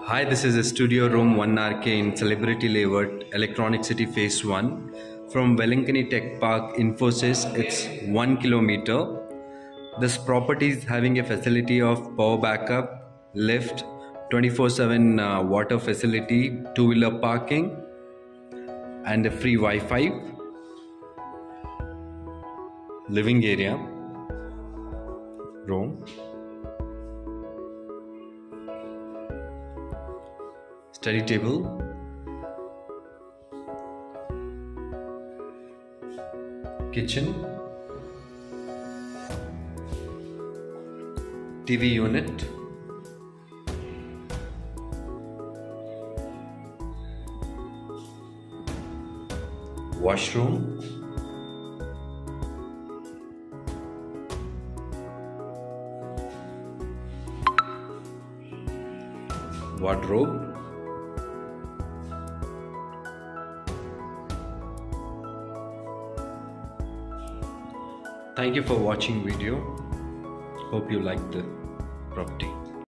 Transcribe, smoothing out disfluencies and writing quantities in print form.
Hi, this is a studio room 1RK in Celebrity Layout, Electronic City Phase 1. From Velankani Tech Park, Infosys, it's 1 kilometer. This property is having a facility of power backup, lift, 24/7 water facility, two-wheeler parking, and a free Wi-Fi. Living area, room. Study table, kitchen, TV unit, washroom, wardrobe, Thank you for watching video. Hope you liked the property.